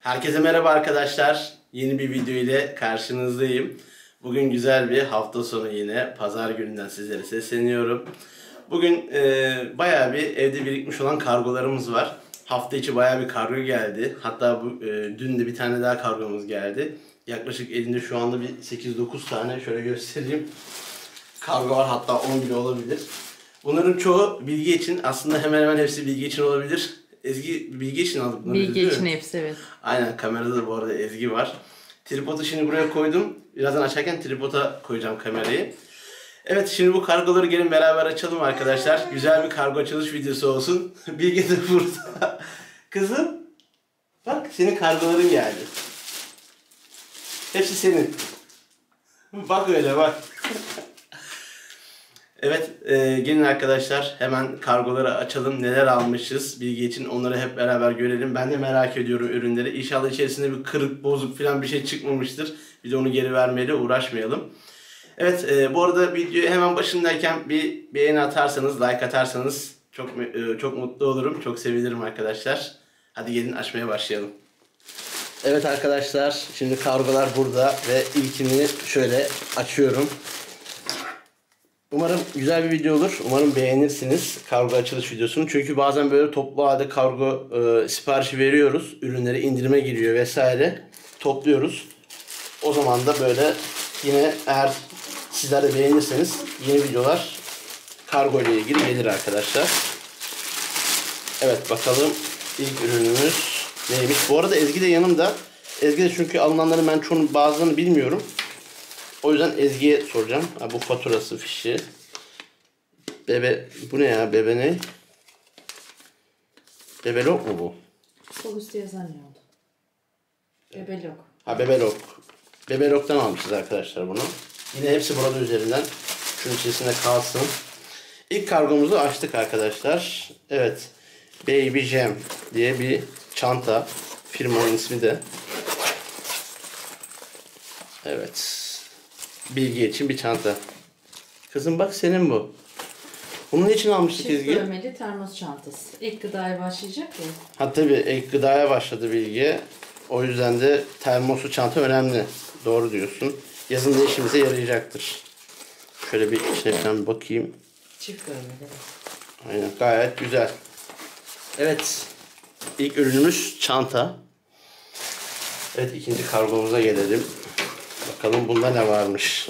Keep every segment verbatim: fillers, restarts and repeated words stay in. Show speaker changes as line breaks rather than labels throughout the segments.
Herkese merhaba arkadaşlar. Yeni bir video ile karşınızdayım. Bugün güzel bir hafta sonu, yine pazar gününden sizlere sesleniyorum. Bugün e, bayağı bir evde birikmiş olan kargolarımız var. Hafta içi bayağı bir kargo geldi. Hatta bu e, dün de bir tane daha kargomuz geldi. Yaklaşık elinde şu anda bir sekiz dokuz tane, şöyle göstereyim, kargo var, hatta on bile olabilir. Bunların çoğu Bilge için, aslında hemen hemen hepsi Bilge için olabilir. Ezgi Bilge için aldık bunları.
Bilge için hepsi, evet.
Aynen, kamerada da bu arada Ezgi var. Tripodu şimdi buraya koydum. Birazdan açarken tripoda koyacağım kamerayı. Evet, şimdi bu kargoları gelin beraber açalım arkadaşlar. Güzel bir kargo açılış videosu olsun. Bilge de burada. Kızım, bak senin kargoların geldi. Hepsi senin. Bak öyle bak. Evet, e, gelin arkadaşlar hemen kargoları açalım. Neler almışız Bilge için, onları hep beraber görelim. Ben de merak ediyorum ürünleri. İnşallah içerisinde bir kırık, bozuk falan bir şey çıkmamıştır. Bir de onu geri vermeyle uğraşmayalım. Evet, e, bu arada videoyu hemen başındayken bir beğeni atarsanız, like atarsanız çok e, çok mutlu olurum. Çok sevinirim arkadaşlar. Hadi gelin açmaya başlayalım. Evet arkadaşlar, şimdi kargolar burada ve ilkini şöyle açıyorum. Umarım güzel bir video olur. Umarım beğenirsiniz kargo açılış videosunu. Çünkü bazen böyle toplu halde kargo e, siparişi veriyoruz. Ürünleri indirime giriyor vesaire. Topluyoruz. O zaman da böyle yine, eğer sizler de beğenirseniz, yeni videolar kargo ile ilgili gelir arkadaşlar. Evet, bakalım ilk ürünümüz neymiş. Bu arada Ezgi de yanımda. Ezgi de, çünkü alınanların ben çoğunu, bazılarını bilmiyorum. O yüzden Ezgi'ye soracağım. Ha, bu faturası, fişi. Bebe, bu ne ya? Bebe ne? Bebelok mu bu?
Sol üstü yazan ne oldu? Bebelok.
Ha, Bebelok. Bebelok'tan almışız arkadaşlar bunu. Yine hepsi burada üzerinden. Şunun içerisinde kalsın. İlk kargomuzu açtık arkadaşlar. Evet. Baby Jam diye bir çanta. Firmanın ismi de. Evet. Bilgi için bir çanta. Kızım bak, senin bu. Bunun için almıştık
Çift
Ezgi.
bölmeli termos çantası. Ek gıdaya başlayacak ya.
Ha tabii, ek gıdaya başladı Bilgi. O yüzden de termoslu çanta önemli. Doğru diyorsun. Yazın da işimize yarayacaktır. Şöyle bir içine falan bir bakayım.
Çift bölmeli.
Aynen, gayet güzel. Evet. İlk ürünümüz çanta. Evet, ikinci kargomuza gelelim. Bakalım bunda ne varmış.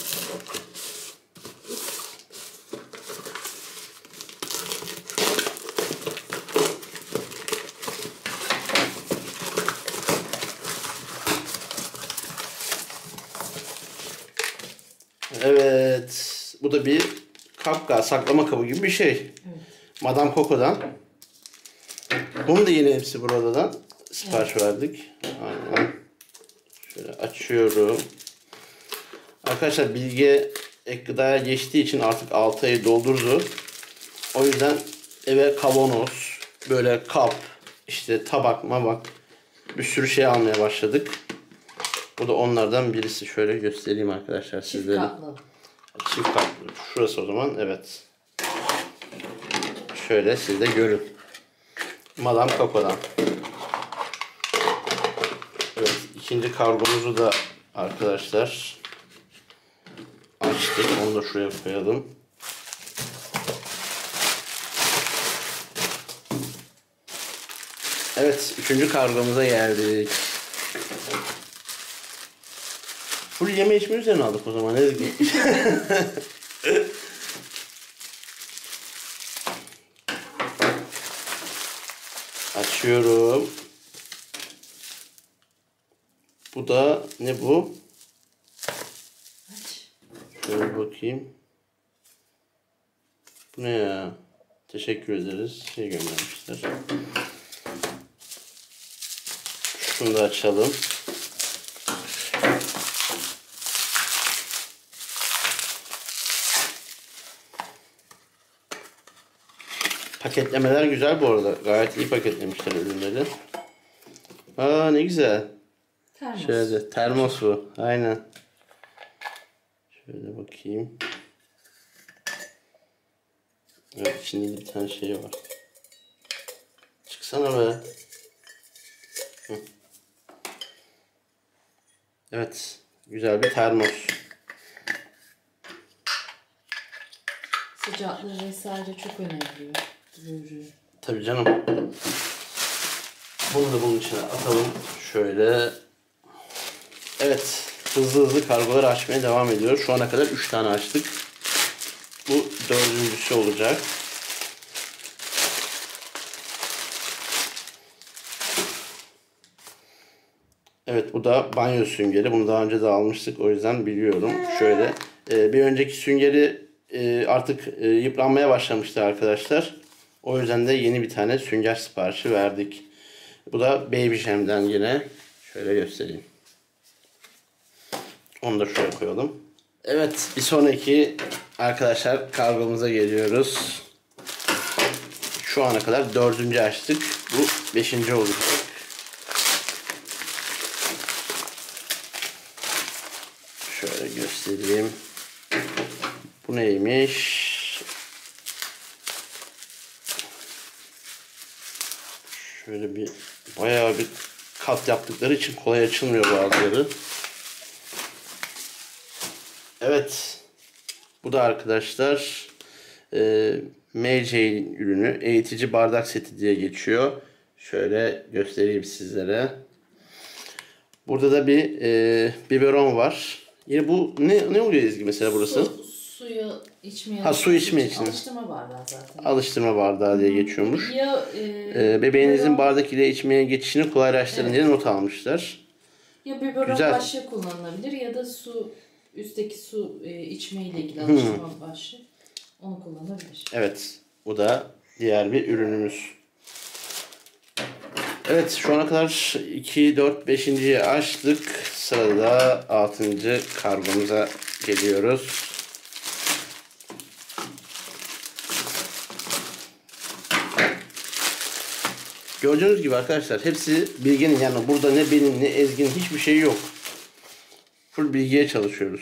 Evet. Bu da bir kap, saklama kabı gibi bir şey. Evet. Madame Coco'dan. Bunun da yine hepsi buradan sipariş evet. verdik. Aynen. Şöyle açıyorum. Arkadaşlar, Bilge ek gıdaya geçtiği için artık altı ayı doldurdu. O yüzden eve kavanoz, böyle kap, işte tabak, mabak, bir sürü şey almaya başladık. Bu da onlardan birisi. Şöyle göstereyim arkadaşlar sizlere.
Çift katlı.
Çift katlı. Şurası o zaman, evet. Şöyle siz de görün. Madame Coco'dan. Evet, ikinci kargomuzu da arkadaşlar açtık. Onu da şuraya koyalım. Evet, üçüncü kargomuza geldik. Full yeme içme üzerine aldık o zaman Ezgi. Açıyorum. Bu da ne bu?
Aç.
Şöyle bakayım. Bu ne ya? Teşekkür ederiz. Şey göndermişler. Şunu da açalım. Paketlemeler güzel bu arada. Gayet iyi paketlemişler ürünleri. Aa, ne güzel.
Termos.
Şöyle termos bu. Aynen. Şöyle bakayım. Evet, içinde bir tane şey var. Çıksana be. Hı. Evet. Güzel bir termos.
Sıcaklığı vesaire çok önemli. Ürün.
Tabii canım. Bunu da bunun içine atalım. Şöyle. Evet. Hızlı hızlı kargoları açmaya devam ediyoruz. Şu ana kadar üç tane açtık. Bu dördüncüsü olacak. Evet, bu da banyo süngeri. Bunu daha önce de almıştık. O yüzden biliyorum. Şöyle. E, bir önceki süngeri e, artık e, yıpranmaya başlamıştı arkadaşlar. O yüzden de yeni bir tane sünger siparişi verdik. Bu da Baby Jam'den yine. Şöyle göstereyim. Onu da şuraya koyalım. Evet, bir sonraki arkadaşlar kargomuza geliyoruz. Şu ana kadar dördüncü açtık. Bu beşinci olacak. Şöyle göstereyim. Bu neymiş? Şöyle bir bayağı bir kat yaptıkları için kolay açılmıyor bazıları. Evet. Bu da arkadaşlar e, M C'nin ürünü. Eğitici bardak seti diye geçiyor. Şöyle göstereyim sizlere. Burada da bir e, biberon var. Yine bu ne ne oluyor Ezgi mesela burası?
Su, suyu içmeye.
Ha, su içme için.
Alıştırma bardağı zaten.
Alıştırma bardağı diye geçiyormuş.
Ya, e,
E, bebeğinizin
biberon,
bardak ile içmeye geçişini kolaylaştırın
Evet.
diye not almışlar.
ya biberon
Güzel.
başlığı kullanılabilir ya da su üstteki su e, içme ile ilgili alıştırma başlığı. Onu kullanabilir.
Evet. Bu da diğer bir ürünümüz. Evet, şu ana kadar iki, dört, beşinciyi açtık. Sırada altıncı kargomuza geliyoruz. Gördüğünüz gibi arkadaşlar hepsi Bilge'nin, yani burada ne benim ne Ezgi'nin hiçbir şey yok. Full Bilge'ye çalışıyoruz.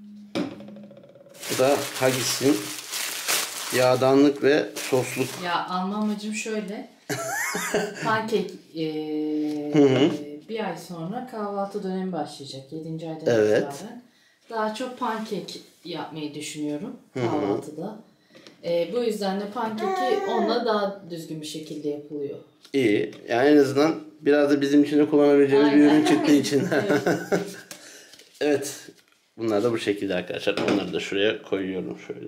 Bu da Huggies'in yağdanlık ve sosluk.
Ya alma amacım şöyle. Pankek e,
hı.
bir ay sonra kahvaltı dönemi başlayacak. Yedinci aydan
Evet.
itibaren. Daha çok pankek yapmayı düşünüyorum kahvaltıda. E, bu yüzden de pankeki onunla daha düzgün bir şekilde yapılıyor.
İyi. Yani en azından biraz da bizim için de kullanabileceğimiz bir ürün çıktığı için.
Evet.
Evet. Bunlar da bu şekilde arkadaşlar. Onları da şuraya koyuyorum şöyle.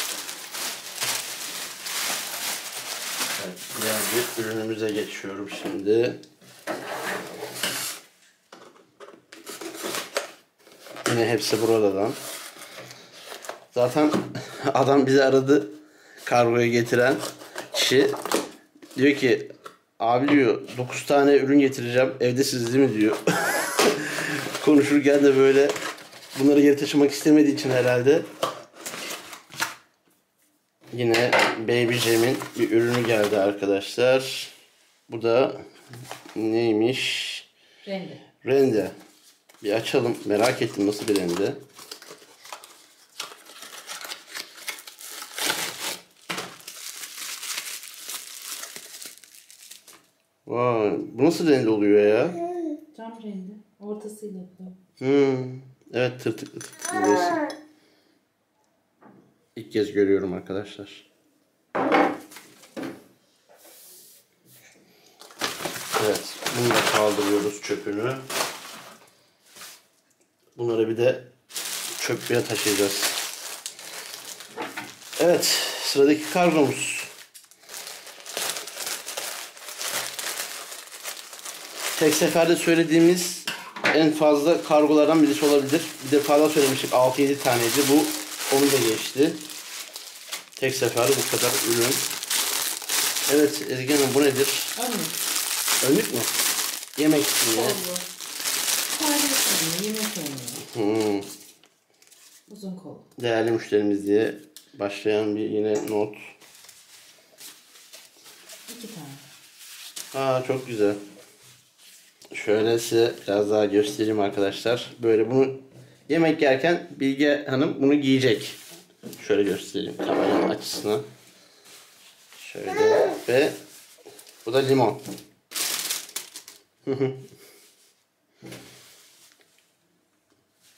Evet, diğer bir ürünümüze geçiyorum şimdi. Yine hepsi buradan. Zaten adam bizi aradı. Kargoyu getiren kişi. Diyor ki abi diyor dokuz tane ürün getireceğim. Evdesiniz değil mi diyor. Konuşurken de böyle bunları geri taşımak istemediği için herhalde. Yine Baby Jam'in bir ürünü geldi arkadaşlar. Bu da neymiş?
Rende.
Rende. Bir açalım. Merak ettim nasıl bir rende. Vay, bu nasıl rende oluyor ya?
Cam rende. Ortasıyla yapıyor.
Hmm. Evet, tırtıklı tırtıklı burası. İlk kez görüyorum arkadaşlar. Evet, bunu da kaldırıyoruz çöpünü. Bunları bir de çöplüğe taşıyacağız. Evet, sıradaki kargomuz. Tek seferde söylediğimiz en fazla kargolardan birisi olabilir. Bir defa söylemiştik, altı yedi taneydi. Bu onu da geçti. Tek seferde bu kadar ürün. Evet Ezgi Hanım, bu nedir?
Önlük.
Önlük mü? Yemek için yine.
Kollu. Kahve yemek yemeği.
Hmm.
Uzun kol.
Değerli müşterimiz diye başlayan bir yine not.
İki tane.
Aa, çok güzel. Şöyle size biraz daha göstereyim arkadaşlar. Böyle bunu yemek yerken Bilge Hanım bunu giyecek. Şöyle göstereyim kameranın açısına. Şöyle ve bu da limon.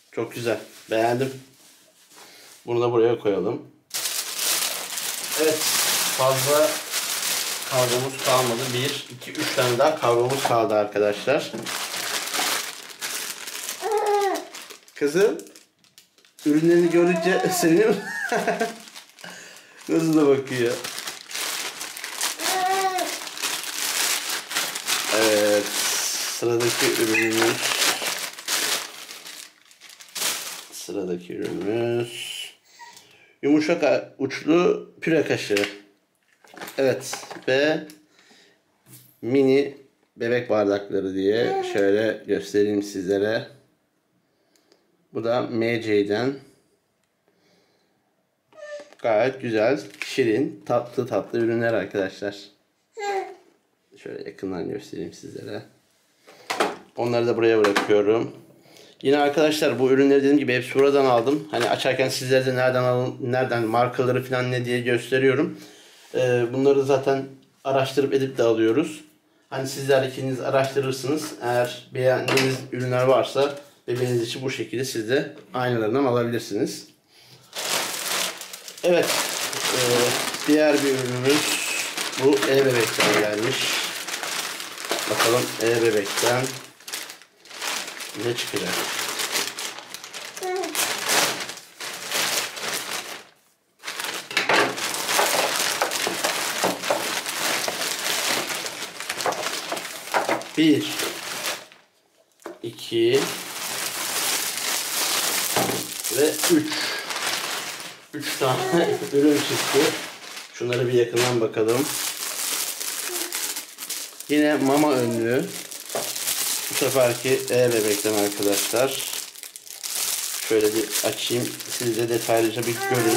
Çok güzel. Beğendim. Bunu da buraya koyalım. Evet. Fazla kavromuz kalmadı. bir, iki, üç tane daha kavromuz kaldı arkadaşlar. Kızım. Ürünlerini gördükçe seviniyor. Nasıl da bakıyor. Evet. Sıradaki ürünümüz. Sıradaki ürünümüz. Yumuşak uçlu püre kaşığı. Evet. Ve mini bebek bardakları diye şöyle göstereyim sizlere. Bu da M C'den. Gayet güzel, şirin, tatlı tatlı ürünler arkadaşlar. Şöyle yakından göstereyim sizlere. Onları da buraya bırakıyorum. Yine arkadaşlar bu ürünleri dediğim gibi hepsi buradan aldım. Hani açarken sizlere de nereden alın, nereden markaları falan ne diye gösteriyorum. Ee, bunları zaten araştırıp edip de alıyoruz. Hani sizler ikiniz araştırırsınız. Eğer beğendiğiniz ürünler varsa bebeğiniz için bu şekilde siz de aynılarından alabilirsiniz. Evet. E, diğer bir ürünümüz bu E-Bebek'ten gelmiş. Bakalım E-Bebek'ten ne çıkacak? Bir, iki ve üç. Üç tane ürün çıktı. Şunları bir yakından bakalım. Yine mama önlüğü. Bu seferki E-Bebek'ten arkadaşlar. Şöyle bir açayım. Siz de detaylıca bir görün.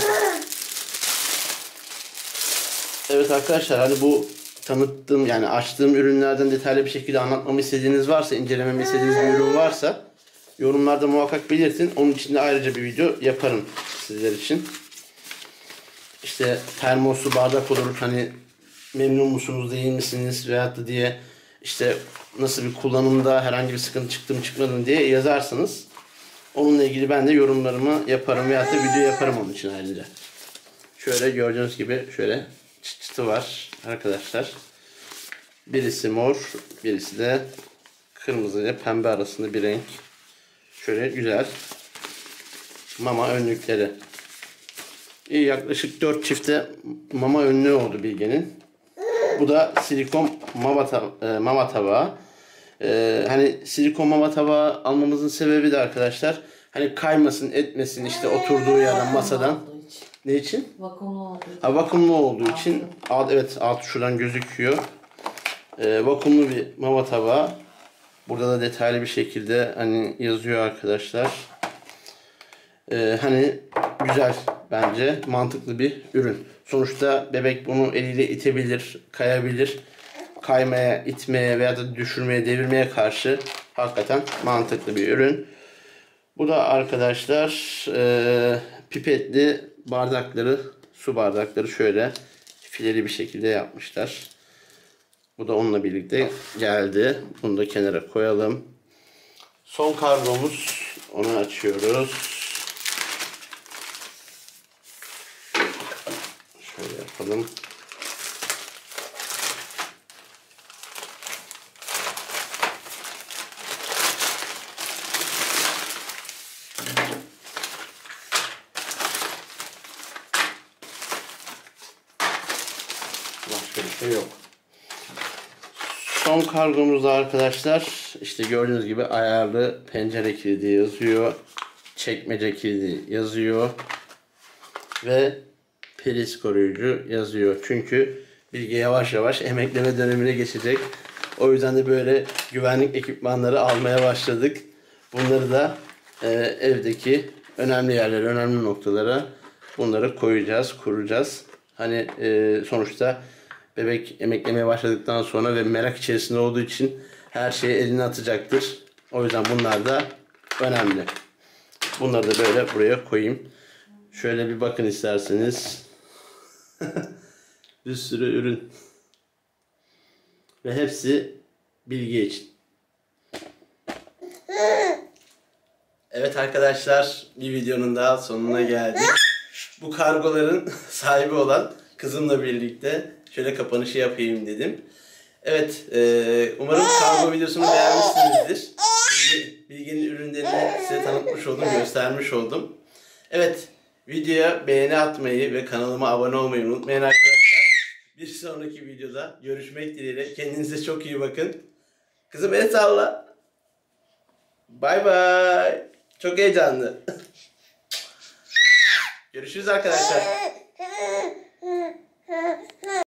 Evet arkadaşlar, hani bu tanıttığım yani açtığım ürünlerden detaylı bir şekilde anlatmamı istediğiniz varsa, incelememi istediğiniz bir ürün varsa yorumlarda muhakkak belirtin. Onun için de ayrıca bir video yaparım sizler için. İşte termoslu bardak olur, hani memnun musunuz değil misiniz veyahut da diye işte nasıl bir kullanımda herhangi bir sıkıntı çıktı mı çıkmadı mı diye yazarsınız. Onunla ilgili ben de yorumlarımı yaparım veyahut da video yaparım onun için ayrıca. Şöyle gördüğünüz gibi şöyle çıt çıtı var arkadaşlar. Birisi mor, birisi de kırmızı ile pembe arasında bir renk. Şöyle güzel mama önlükleri. İyi, yaklaşık dört çifte mama önlüğü oldu Bilge'nin. Bu da silikon mama, tab e, mama tabağı. E, hani silikon mama tabağı almamızın sebebi de arkadaşlar, hani kaymasın etmesin işte oturduğu yerden masadan. Ne için?
Vakumlu olduğu için.
Ha, vakumlu olduğu için. Alt, evet, alt şuradan gözüküyor. E, vakumlu bir mama tabağı. Burada da detaylı bir şekilde hani yazıyor arkadaşlar. E, hani güzel, bence mantıklı bir ürün. Sonuçta bebek bunu eliyle itebilir, kayabilir. Kaymaya, itmeye veya da düşürmeye, devirmeye karşı hakikaten mantıklı bir ürün. Bu da arkadaşlar e, pipetli bardakları, su bardakları şöyle fileli bir şekilde yapmışlar. Bu da onunla birlikte geldi. Bunu da kenara koyalım. Son kargomuz, onu açıyoruz. Şöyle yapalım. Başka bir şey yok. Son kargomuzda arkadaşlar işte gördüğünüz gibi ayarlı pencere kilidi yazıyor. Çekmece kilidi yazıyor. Ve priz koruyucu yazıyor. Çünkü Bilge yavaş yavaş emekleme dönemine geçecek. O yüzden de böyle güvenlik ekipmanları almaya başladık. Bunları da e, evdeki önemli yerlere, önemli noktalara bunları koyacağız, kuracağız. Hani e, sonuçta bebek emeklemeye başladıktan sonra ve merak içerisinde olduğu için her şeyi eline atacaktır. O yüzden bunlar da önemli. Bunları da böyle buraya koyayım. Şöyle bir bakın isterseniz. Bir sürü ürün. Ve hepsi Bilge için. Evet arkadaşlar, bir videonun daha sonuna geldik. Bu kargoların sahibi olan kızımla birlikte şöyle kapanışı yapayım dedim. Evet, e, umarım kargo videosunu beğenmişsinizdir. Bilge, Bilge'nin ürünlerini size tanıtmış oldum, göstermiş oldum. Evet, videoya beğeni atmayı ve kanalıma abone olmayı unutmayın arkadaşlar. Bir sonraki videoda görüşmek dileğiyle. Kendinize çok iyi bakın. Kızım el salla. Bay bay. Çok heyecanlı. Görüşürüz arkadaşlar.